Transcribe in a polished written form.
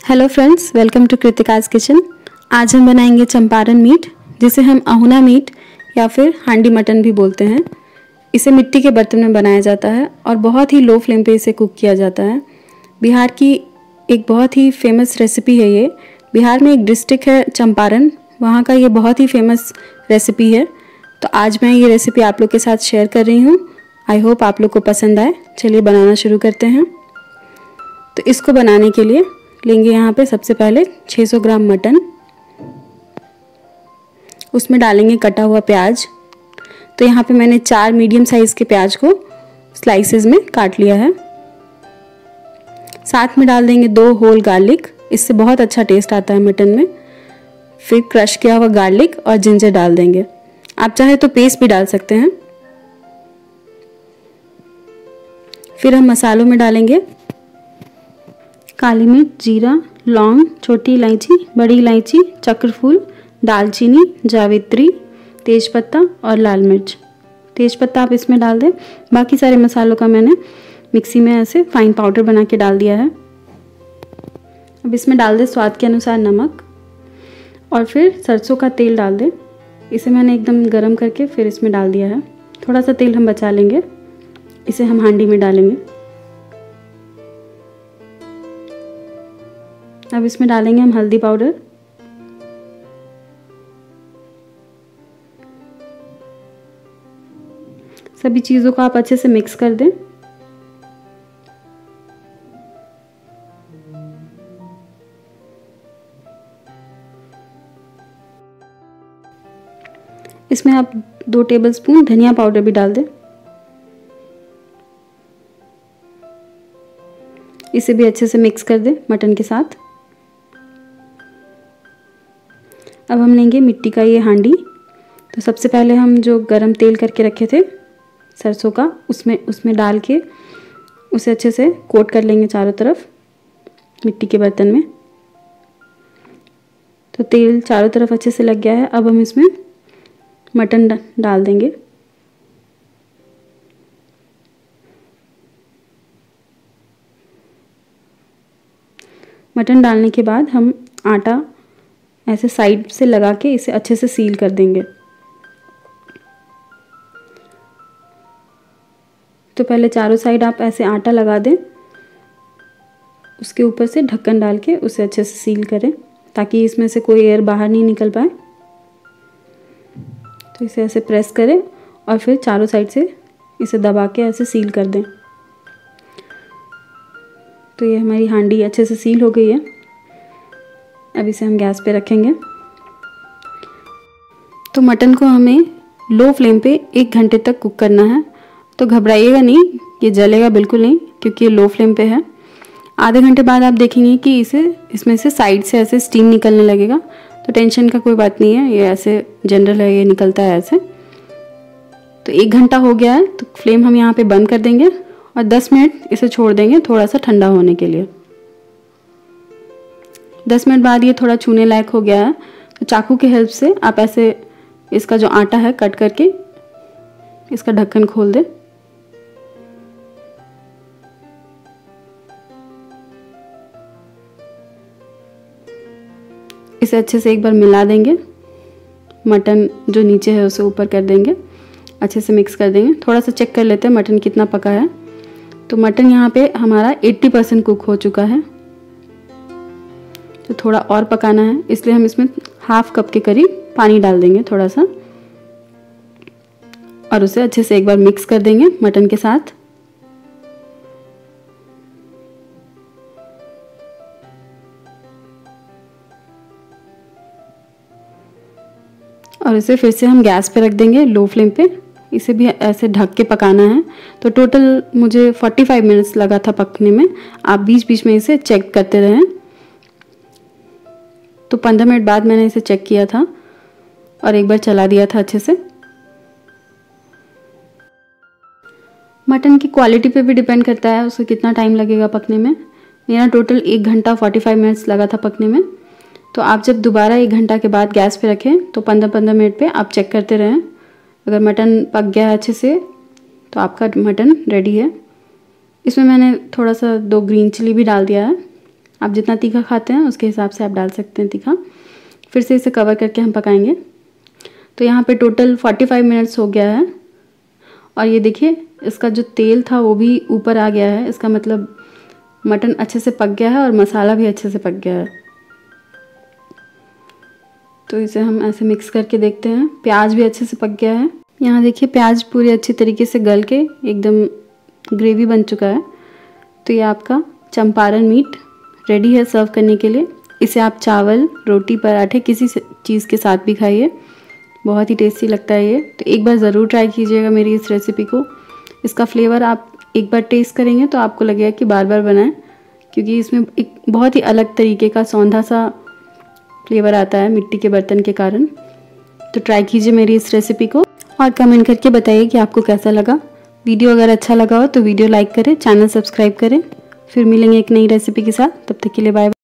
Hello friends, welcome to Kritika's kitchen. आज हम बनाएंगे चंपारण मीट, जिसे हम अहुना मीट या फिर हांडी मटन भी बोलते हैं। इसे मिट्टी के बर्तन में बनाया जाता है और बहुत ही लो फ्लेम पे इसे कुक किया जाता है। बिहार की एक बहुत ही फेमस रेसिपी है ये। बिहार में एक डिस्ट्रिक्ट है चंपारण, वहाँ का ये बहुत ही फेमस रेसिपी है। तो आज मैं ये रेसिपी आप लोग के साथ शेयर कर रही हूँ। आई होप आप लोग को पसंद आए। चलिए बनाना शुरू करते हैं। तो इसको बनाने के लिए लेंगे यहाँ पे सबसे पहले 600 ग्राम मटन। उसमें डालेंगे कटा हुआ प्याज। तो यहाँ पे मैंने 4 मीडियम साइज़ के प्याज को स्लाइसेस में काट लिया है। साथ में डाल देंगे 2 होल गार्लिक, इससे बहुत अच्छा टेस्ट आता है मटन में। फिर क्रश किया हुआ गार्लिक और जिंजर डाल देंगे। आप चाहे तो पेस्ट भी डाल सकते हैं। फिर हम मसालों में डालेंगे काली मिर्च, जीरा, लौंग, छोटी इलायची, बड़ी इलायची, चक्रफूल, दालचीनी, जावित्री, तेज़पत्ता और लाल मिर्च। तेज़पत्ता आप इसमें डाल दें। बाकी सारे मसालों का मैंने मिक्सी में ऐसे फाइन पाउडर बना के डाल दिया है। अब इसमें डाल दें स्वाद के अनुसार नमक और फिर सरसों का तेल डाल दें। इसे मैंने एकदम गरम करके फिर इसमें डाल दिया है। थोड़ा सा तेल हम बचा लेंगे, इसे हम हांडी में डालेंगे। अब इसमें डालेंगे हम हल्दी पाउडर, सभी चीज़ों को आप अच्छे से मिक्स कर दें। इसमें आप 2 टेबलस्पून धनिया पाउडर भी डाल दें। इसे भी अच्छे से मिक्स कर दें मटन के साथ। अब हम लेंगे मिट्टी का ये हांडी। तो सबसे पहले हम जो गरम तेल करके रखे थे सरसों का, उसमें डाल के उसे अच्छे से कोट कर लेंगे चारों तरफ मिट्टी के बर्तन में। तो तेल चारों तरफ अच्छे से लग गया है। अब हम इसमें मटन डाल देंगे। मटन डालने के बाद हम आटा ऐसे साइड से लगा के इसे अच्छे से सील कर देंगे। तो पहले चारों साइड आप ऐसे आटा लगा दें, उसके ऊपर से ढक्कन डाल के उसे अच्छे से सील करें ताकि इसमें से कोई एयर बाहर नहीं निकल पाए। तो इसे ऐसे प्रेस करें और फिर चारों साइड से इसे दबा के ऐसे सील कर दें। तो ये हमारी हांडी अच्छे से सील हो गई है। अब इसे हम गैस पे रखेंगे। तो मटन को हमें लो फ्लेम पे 1 घंटे तक कुक करना है। तो घबराइएगा नहीं, ये जलेगा बिल्कुल नहीं, क्योंकि ये लो फ्लेम पे है। आधे घंटे बाद आप देखेंगे कि इसमें से साइड से ऐसे स्टीम निकलने लगेगा। तो टेंशन का कोई बात नहीं है, ये ऐसे जनरल है, ये निकलता है ऐसे। तो 1 घंटा हो गया है, तो फ्लेम हम यहाँ पे बंद कर देंगे और 10 मिनट इसे छोड़ देंगे थोड़ा सा ठंडा होने के लिए। 10 मिनट बाद ये थोड़ा छूने लायक हो गया है। तो चाकू की हेल्प से आप ऐसे इसका जो आटा है कट करके इसका ढक्कन खोल दें। इसे अच्छे से एक बार मिला देंगे। मटन जो नीचे है उसे ऊपर कर देंगे, अच्छे से मिक्स कर देंगे। थोड़ा सा चेक कर लेते हैं मटन कितना पका है। तो मटन यहाँ पे हमारा 80% कुक हो चुका है। तो थोड़ा और पकाना है, इसलिए हम इसमें ½ कप के करीब पानी डाल देंगे थोड़ा सा, और उसे अच्छे से एक बार मिक्स कर देंगे मटन के साथ। और इसे फिर से हम गैस पे रख देंगे लो फ्लेम पे। इसे भी ऐसे ढक के पकाना है। तो टोटल मुझे 45 मिनट्स लगा था पकने में। आप बीच बीच में इसे चेक करते रहें। तो 15 मिनट बाद मैंने इसे चेक किया था और एक बार चला दिया था अच्छे से। मटन की क्वालिटी पे भी डिपेंड करता है उसे कितना टाइम लगेगा पकने में। मेरा टोटल 1 घंटा 45 मिनट्स लगा था पकने में। तो आप जब दोबारा 1 घंटा के बाद गैस पे रखें तो 15-15 मिनट पे आप चेक करते रहें। अगर मटन पक गया है अच्छे से तो आपका मटन रेडी है। इसमें मैंने थोड़ा सा 2 ग्रीन चिली भी डाल दिया है। आप जितना तीखा खाते हैं उसके हिसाब से आप डाल सकते हैं तीखा। फिर से इसे कवर करके हम पकाएंगे। तो यहाँ पे टोटल 45 मिनट्स हो गया है और ये देखिए इसका जो तेल था वो भी ऊपर आ गया है। इसका मतलब मटन अच्छे से पक गया है और मसाला भी अच्छे से पक गया है। तो इसे हम ऐसे मिक्स करके देखते हैं। प्याज भी अच्छे से पक गया है। यहाँ देखिए प्याज पूरी अच्छी तरीके से गल के एकदम ग्रेवी बन चुका है। तो ये आपका चंपारण मीट रेडी है सर्व करने के लिए। इसे आप चावल, रोटी, पराठे किसी चीज़ के साथ भी खाइए, बहुत ही टेस्टी लगता है ये। तो एक बार ज़रूर ट्राई कीजिएगा मेरी इस रेसिपी को। इसका फ्लेवर आप एक बार टेस्ट करेंगे तो आपको लगेगा कि बार बार बनाएं, क्योंकि इसमें एक बहुत ही अलग तरीके का सौंधा सा फ्लेवर आता है मिट्टी के बर्तन के कारण। तो ट्राई कीजिए मेरी इस रेसिपी को और कमेंट करके बताइए कि आपको कैसा लगा। वीडियो अगर अच्छा लगा हो तो वीडियो लाइक करें, चैनल सब्सक्राइब करें। फिर मिलेंगे एक नई रेसिपी के साथ, तब तक के लिए बाय।